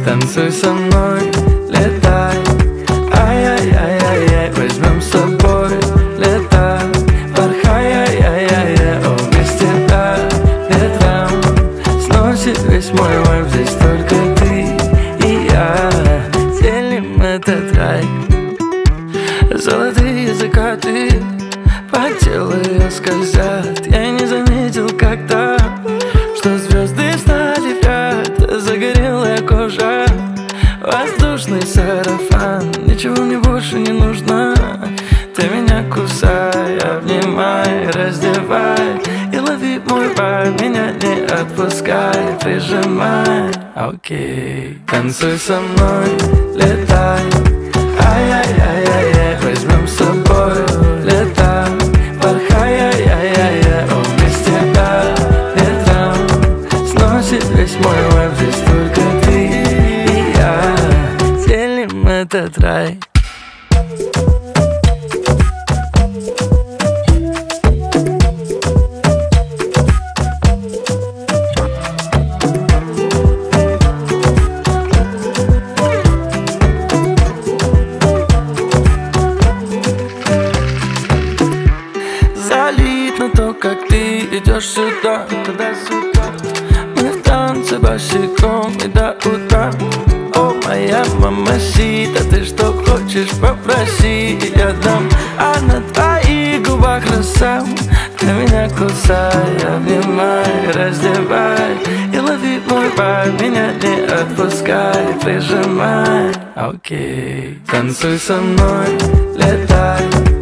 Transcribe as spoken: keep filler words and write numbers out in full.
Танцуй со мной, летай, ай-яй-яй-яй-яй, возьмем с собой, лето, порхая-я-я-я, о, без тебя, ветром, сносит весь мой вайб, здесь только ты и я, делим этот рай. Золотые закаты по телу ее скользят, я и не заметил как-то, что звезды стали в ряд, загорелая кожа, воздушный сарафан, ничего мне больше не нужно. Ты меня кусай, обнимай, раздевай и лови мой вайб, меня не отпускай, прижимай. Окей, танцуй со мной, летай, ай-яй-яй-яй-яй, возьмем с собой, лето, порхая-я-я-я, о, без тебя, ветром, сносит весь мой вайб, здесь только ты и я, делим этот рай. Как ты идешь сюда, туда-сюда, мы в танце босиком и до утра. О, моя мамасита, ты что хочешь, попроси, я дам. А на твоих губах роса, ты меня кусай, обнимай, раздевай и лови мой вайб, меня не отпускай, прижимай. Окей, танцуй со мной, летай,